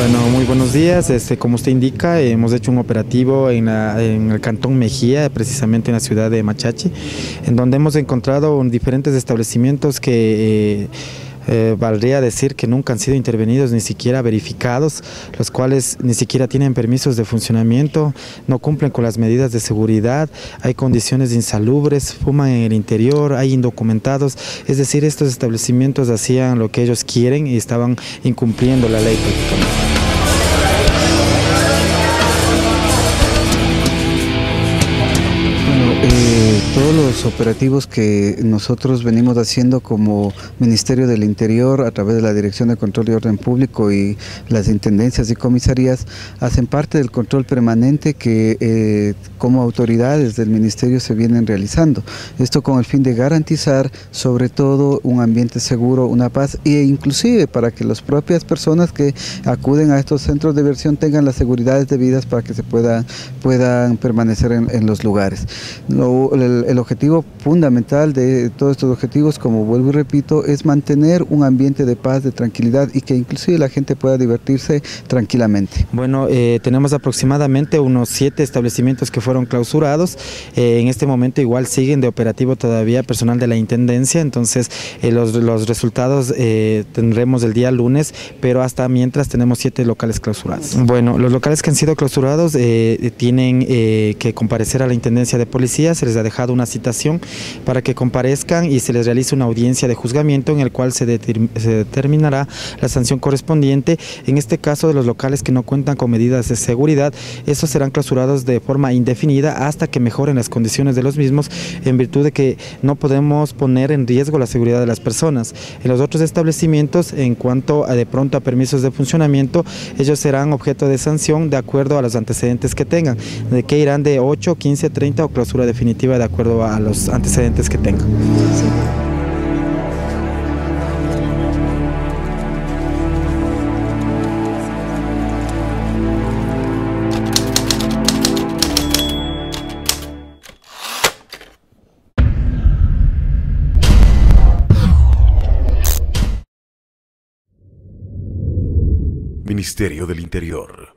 Bueno, muy buenos días. Como usted indica, hemos hecho un operativo en el Cantón Mejía, precisamente en la ciudad de Machachi, en donde hemos encontrado diferentes establecimientos que valdría decir que nunca han sido intervenidos, ni siquiera verificados, los cuales ni siquiera tienen permisos de funcionamiento, no cumplen con las medidas de seguridad, hay condiciones insalubres, fuman en el interior, hay indocumentados, es decir, estos establecimientos hacían lo que ellos quieren y estaban incumpliendo la ley prácticamente. Todos los operativos que nosotros venimos haciendo como Ministerio del Interior a través de la Dirección de Control y Orden Público y las intendencias y comisarías hacen parte del control permanente que como autoridades del Ministerio se vienen realizando. Esto con el fin de garantizar sobre todo un ambiente seguro, una paz e inclusive para que las propias personas que acuden a estos centros de diversión tengan las seguridades debidas para que se puedan permanecer en los lugares. El objetivo fundamental de todos estos objetivos, como vuelvo y repito, es mantener un ambiente de paz, de tranquilidad y que inclusive la gente pueda divertirse tranquilamente. Bueno, tenemos aproximadamente unos 7 establecimientos que fueron clausurados. En este momento igual siguen de operativo todavía personal de la Intendencia, entonces los resultados tendremos el día lunes, pero hasta mientras tenemos 7 locales clausurados. Bueno, los locales que han sido clausurados tienen que comparecer a la Intendencia de Policía, se les ha dejado una citación para que comparezcan y se les realice una audiencia de juzgamiento en el cual se determinará la sanción correspondiente. En este caso de los locales que no cuentan con medidas de seguridad, estos serán clausurados de forma indefinida hasta que mejoren las condiciones de los mismos, en virtud de que no podemos poner en riesgo la seguridad de las personas. En los otros establecimientos, en cuanto a de pronto a permisos de funcionamiento, ellos serán objeto de sanción de acuerdo a los antecedentes que tengan, de que irán de 8, 15, 30 o clausura definitiva de acuerdo a los antecedentes que tengan. Sí. Ministerio del Interior.